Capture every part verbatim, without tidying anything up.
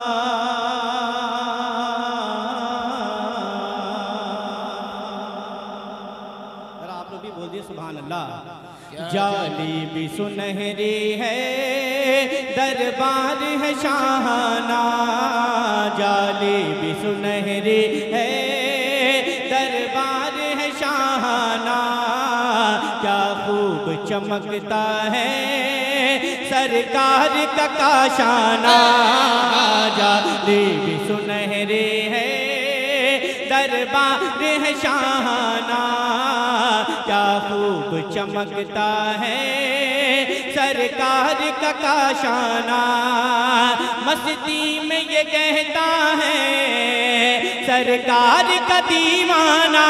ذرا آپ لوگ بھی بول دیے سبحان اللہ۔ جالی بھی سنہری ہے دربار ہے شاہانہ، جالی بھی سنہری ہے دربار ہے شاہانہ، کیا خوب چمکتا ہے سرکار کا کاشانہ، جالی بھی سنہری ہے دربار ہے شاہانہ، کیا خوب چمکتا ہے سرکار کا کاشانہ، مستی میں یہ کہتا ہے سرکار کا دیوانہ،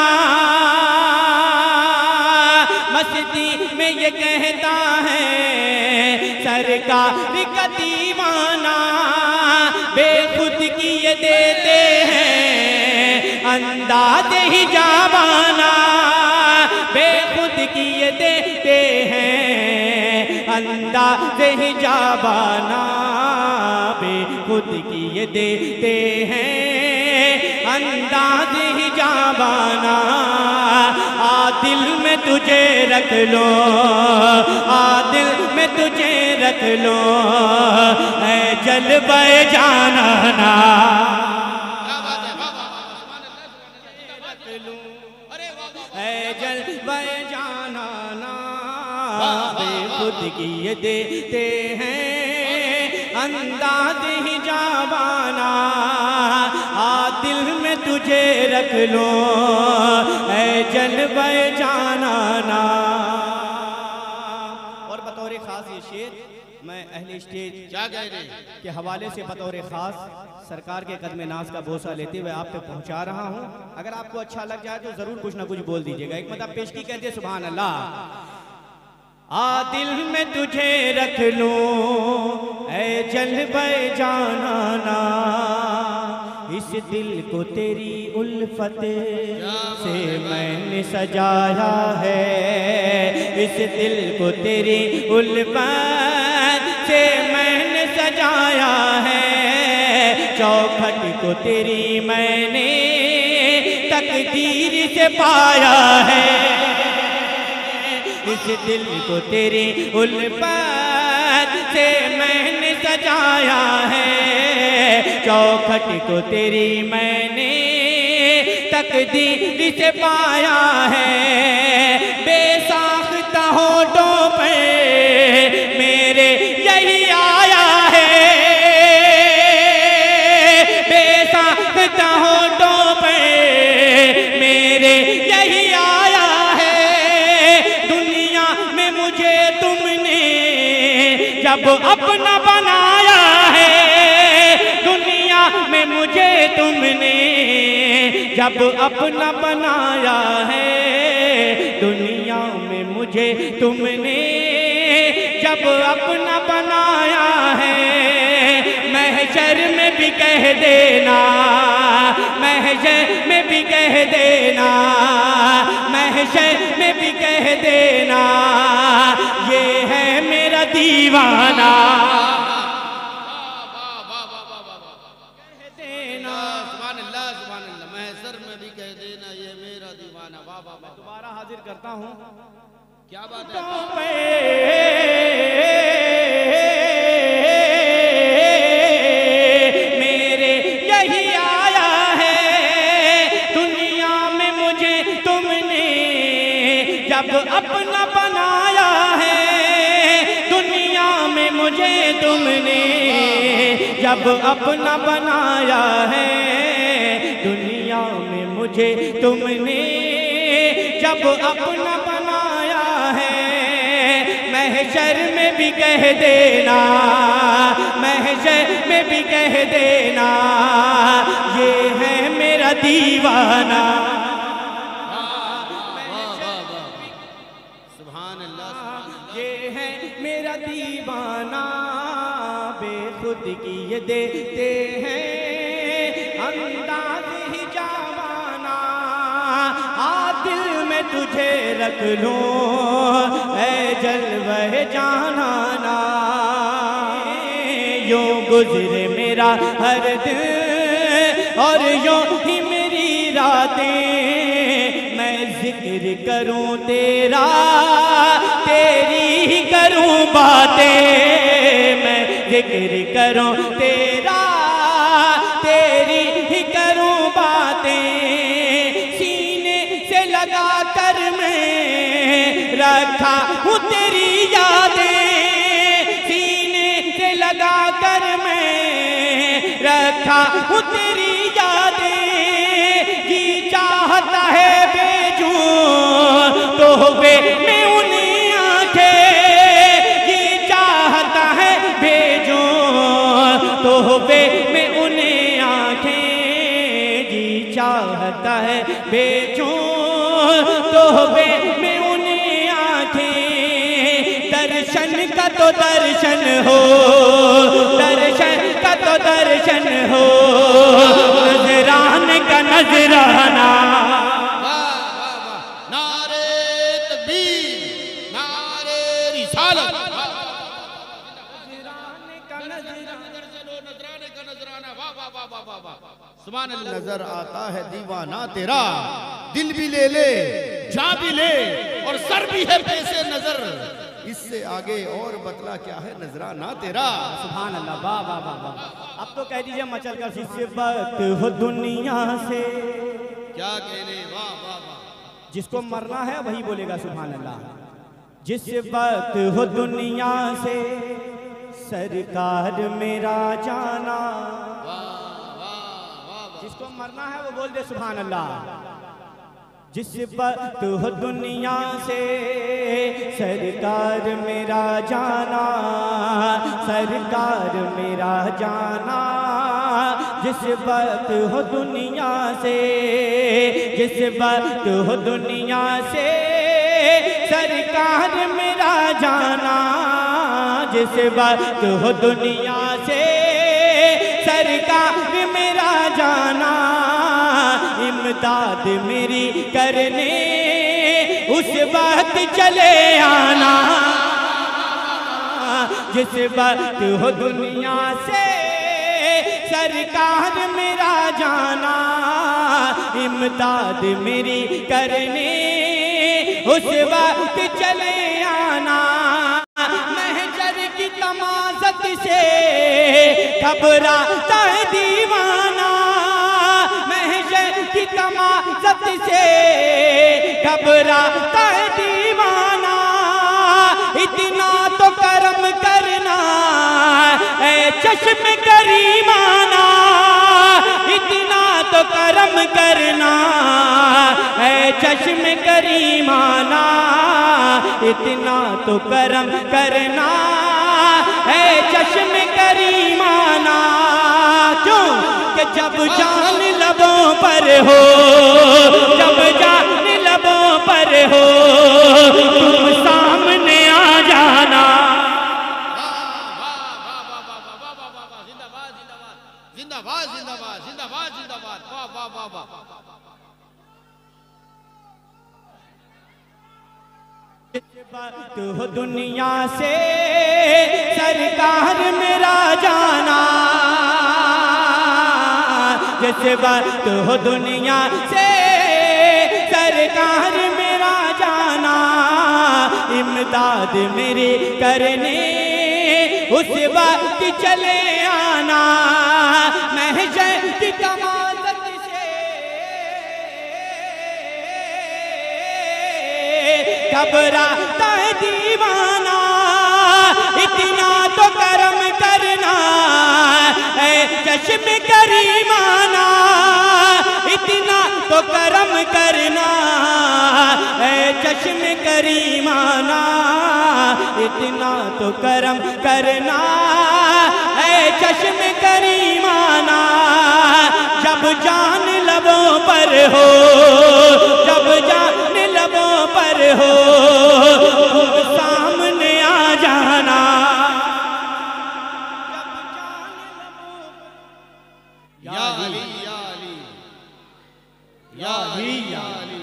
مستی میں یہ کہتا ہے سرکار کا دیوانہ، بے خود کی یہ دیتے ہیں انداز حجابانہ، بے خود کی یہ دیتے ہیں انداز حجابانہ، بے خود کی یہ دیتے ہیں انداز حجابانہ، آ دل میں تجھے رکھ لو، آ دل میں تجھے رکھ لو، اے جلوہ جانانا، اے جلوہ جانانا، بے خود کی یہ دیتے ہیں انداز حجابانہ، آ دل میں تجھے رکھ لو، اے جلوہ جانانا۔ اور بطور خاص یہ شعر میں اہل اسٹیج کے حوالے سے بطور خاص سرکار کے قدم ناز کا بوسہ لیتے ہوئے آپ تک پہنچا رہا ہوں، اگر آپ کو اچھا لگ جائے تو ضرور کچھ نہ کچھ بول دیجئے گا۔ ایک مدد پیشگی کہتے ہیں سبحان اللہ۔ آ دل میں تجھے رکھ لوں اے جلوہ جانانا، اس دل کو تیری الفت سے میں نے سجایا ہے، اس دل کو تیری الفت سے میں نے سجایا ہے، چوکھٹ کو تیری میں نے تقدیر سے پایا ہے، اس دل کو تیری الفت سے میں نے سجایا ہے، چوکھٹ کو تیری میں نے تقدیر سے پایا ہے، بے ساختہ ہونٹوں پہ میرے یہی آیا ہے، بے ساختہ ہونٹوں پہ میرے یہی آیا ہے، دنیا میں مجھے تم نے جب اپنا بنایا ہے، دنیا میں مجھے تم نے جب اپنا بنایا ہے، دنیا میں مجھے تم نے جب اپنا بنایا ہے، محشر میں بھی کہہ دینا، محشر میں بھی کہہ دینا، محشر میں بھی کہہ دینا، یہ ہے میرا دیوانہ، کہہ دینا، سبحان اللہ سبحان اللہ، محشر میں بھی کہہ دینا یہ میرا دیوانہ، واہ واہ واہ، دوبارہ حاضر کرتا ہوں، کیا بات ہے، میرے یہی آیا ہے، دنیا میں مجھے تم نے جب اپنا بنایا ہے، دنیا میں مجھے تم نے جب اپنا بنایا ہے، دنیا میں مجھے تم نے جب اپنا بنایا ہے، محشر میں بھی کہہ دینا، محشر میں بھی کہہ دینا، یہ ہے میرا دیوانہ، سبحان اللہ یہ ہے میرا دیوانہ، بے خود کی یہ دیتے ہیں انداز حجابانہ، آ دل میں تجھے رکھ لوں اے جلوہ جانانا، یوں گزرے میرا ہر دن اور یوں ہی میری راتیں میں ذکر کروں تیرا تیری ہی کروں باتیں میں ذکر کروں تیرا تیری ہی کروں باتیں سینے سے لگا کر میں رکھا ہوں تیری یادیں سینے سے لگا کر میں رکھا ہوں تیری یادیں جی چاہتا ہے بے جون تو بے میں انہیں آنکھیں جی چاہتا ہے بے جون تو بے میں انہیں آنکھیں جی چاہتا ہے بے جون تو بے میں انہیں آنکھیں درشن کا تو درشن ہو درشن کا تو درشن ہو نظران کا نظرانہ نعرے تکبیر نعرے رسالت نظرانے کا نظرانہ واہ واہ واہ واہ واہ سبحان اللہ نظر آتا ہے دیوانہ تیرا دل بھی لے لے جاں بھی لے اور سر بھی ہے پیسے نظر اس سے آگے اور بتلا کیا ہے نظرانہ تیرا سبحان اللہ واہ واہ واہ واہ اب تو کہہ دیجئے مچل کر جس وقت ہو دنیا سے کیا کہنے واہ واہ واہ جس کو مرنا ہے وہی بولے گا سبحان اللہ جس وقت ہو دنیا سے سرکار میرا جانا جس کو مرنا ہے وہ بول دے سبحان اللہ جس وقت ہو دنیا سے سرکار میرا جانا سرکار میرا جانا جس وقت ہو دنیا سے جس وقت ہو دنیا سے سرکار میرا جانا جس وقت ہو دنیا سے سرکار میرا جانا امداد میری کرنے اس وقت چلے آنا جس وقت ہو دنیا سے سرکار میرا جانا امداد میری کرنے اس وقت چلے آنا محجر کی تمازت سے گھبراتا ہے دیوانہ محجر کی تمازت سے گھبراتا ہے دیوانہ اتنا تو کرم کرنا اے چشم کریمانہ اتنا تو کرم کرنا اے چشم کریمانہ اتنا تو کرم کرنا اے چشم کریمانہ کیوں کہ جب جان لبوں پر ہو جب جان لبوں پر ہو تم سامنے آ جانا زندہ باد زندہ باد زندہ باد زندہ باد واہ واہ واہ واہ بات ہو دنیا سے سرکار میرا جانا جس بات ہو دنیا سے سرکار میرا جانا امداد میری کرنے اس وقت چلے آنا محشر کی تمازت سے گھبراتا ہے دیوانہ اتنا تو کرم کرنا اے چشم کریمانہ اتنا تو کرم کرنا اے چشم کریمانہ اتنا تو کرم کرنا اے چشم کریمانہ جب جان لبوں پر ہو جب جان لبوں پر ہو تم سامنے آ جانا یا علی یا علی یا علی یا علی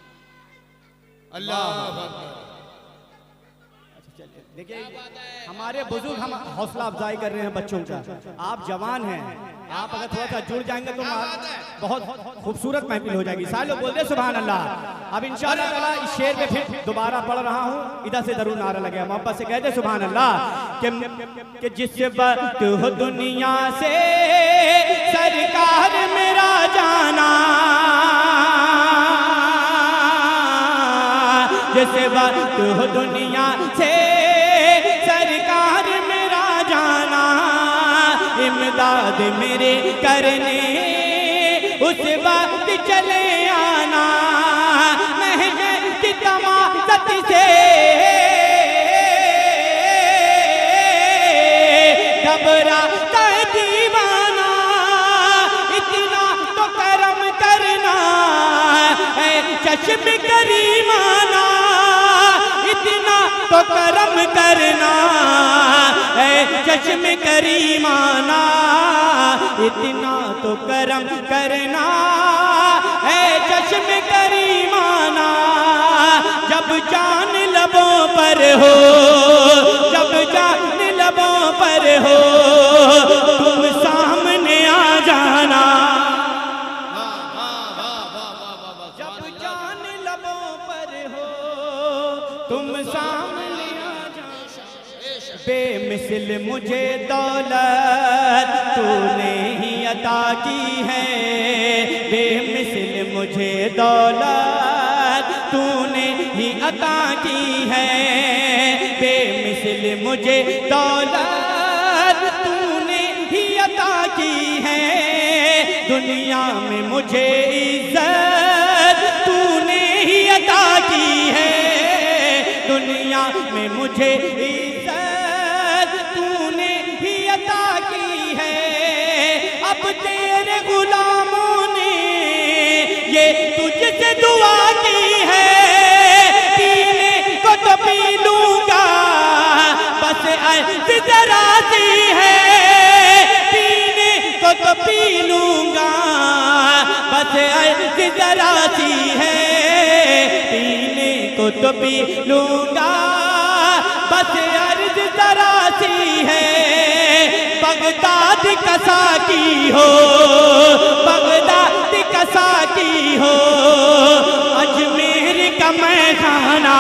اللہ اکبر دیکھیں ہمارے ہمارے بزرگ ہم حوصلہ افزائی کر رہے ہیں بچوں کا. آپ جوان ہیں, آپ اگر تھوڑا سا جڑ جائیں گے تو بہت خوبصورت محفل ہو جائے گی. سارے لوگ بول دیں سبحان اللہ. اب انشاءاللہ تعالیٰ اس شعر میں پھر دوبارہ پڑھ رہا ہوں, ادھر سے ضرور نعرہ لگے, محبت سے کہہ دیں سبحان اللہ. کہ جس وقت ہو دنیا سے سرکار میرا جانا, جس وقت ہو دنیا سے سرکار میرا جانا, امداد میرے کرنے اس وقت چلے آنا, محنت کی تماست سے گھبراتا ہے دیوانہ, اتنا تو کرم کرنا اے چشم کریمانہ, اتنا تو کرم کرنا اے چشم کریمانہ, اتنا تو کرم کرنا اے چشم کریمانہ. جب جان لبوں پر ہو, جب جان لبوں پر ہو, تم سامنے آ جانا, جب جان لبوں پر ہو, تم سامنے آ جانا. بے مثل مجھے دولت تو نے ہی عطا کی ہے, بے مثل مجھے دولت تو نے ہی عطا کی ہے, بے مثل مجھے دولت تو نے ہی عطا کی ہے. دنیا میں مجھے عزت تو نے ہی عطا کی ہے, دنیا میں مجھے عزت تو نے ہی عطا کی ہے. اب تیرے غلاموں نے یہ تجھ سے دعا کی ہے, پینے کو تو پی لوں گا بس عرض ذرا سی ہے, پینے کو تو پی لوں گا بس عرض ذرا سی ہے, پینے کو تو پی لوں گا بس عرض ذرا سی ہے. بغداد کا ساقی ہو, بغداد کا ساقی ہو, اجمیر کا میخانہ.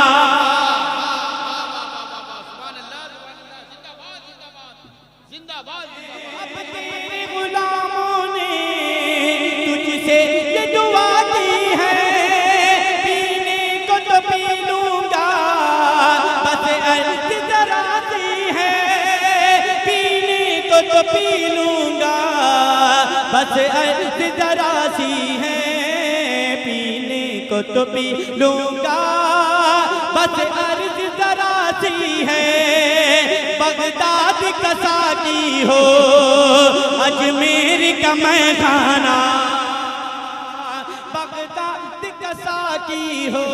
اب تیرے غلاموں نے تجھ سے یہ دعا کی ہے, پینے کو تو پی لوں گا بس عرض ذرا سی ہے, پینے کو تو پی لوں گا بس عرض ذرا سی ہے, پینے کو تو پی لوں گا بس عرض ذرا سی ہے. بغداد کا ساقی ہو, اجمیر کا میخانہ, بغداد کا ساقی ہو,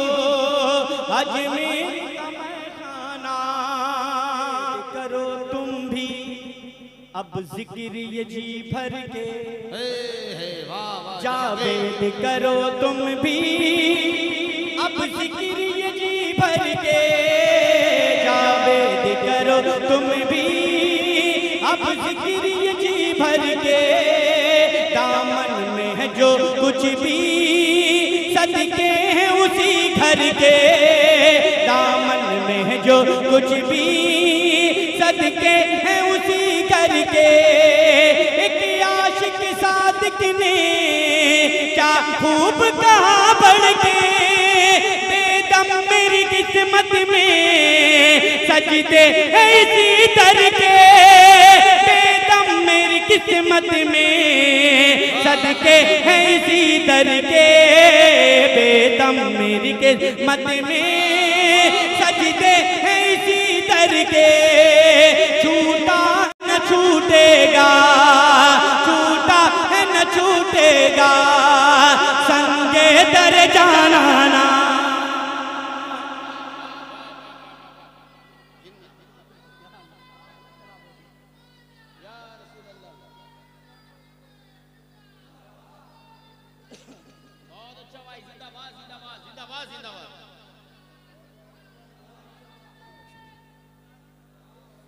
اجمیر کا میخانہ. کرو تم بھی اب ذکر یہ جی بھر کے, جاوید کرو تم بھی اب ذکر یہ جی بھر کے, جاوید کرو تم بھی اب ذکر یہ جی بھر کے. دامن میں ہے جو کچھ بھی صدقے ہیں اسی گھر کے, دامن میں ہے جو کچھ بھی صدقے ہیں اسی گھر کے. ایک عاشق صادق نے کیا خوب کہا بڑھ کے, بے دم میری قسمت میں سجدے ہیں اسی در کے, بے دم میری قسمت میں صدقے ہیں اسی در کے, بے دم میری قسمت میں سجدے ہیں اسی در کے. چھوٹا نہ چھوٹے گا, چھوٹا ہے نہ چھوٹے گا, سنگے در جانانا.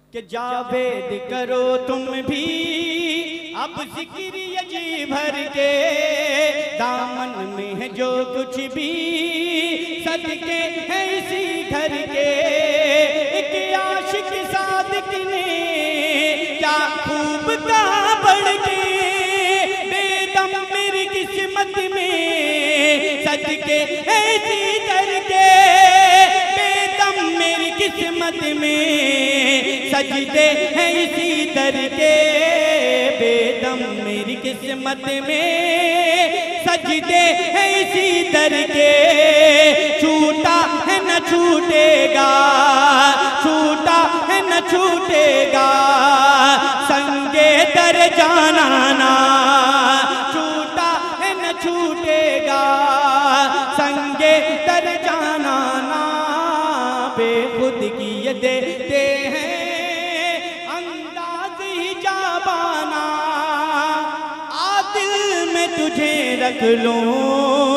کہ جاوید کرو تم بھی اب ذکر یجی بھر کے، دامن میں ہے جو کچھ بھی صدقے ہیں اسی گھر کے۔ ایک عاشق صادق نے کیا خوب کہا بڑھ کے، بے دم میری قسمت میں صدقے ہیں اسی گھر کے، بے دم میری قسمت میں سجدے ہیں اسی در کے، بے دم میری قسمت میں سجدے ہیں اسی در کے۔ چھوٹا ہے نہ چھوٹے گا، چھوٹا ہے نہ چھوٹے گا سنگے در جانانا، چھوٹا ہے نہ چھوٹے گا سنگے در جانانا۔ بے خود کی یہ دیتے ہیں انداز ہی جابانا، عادل میں تجھے رکھ لوں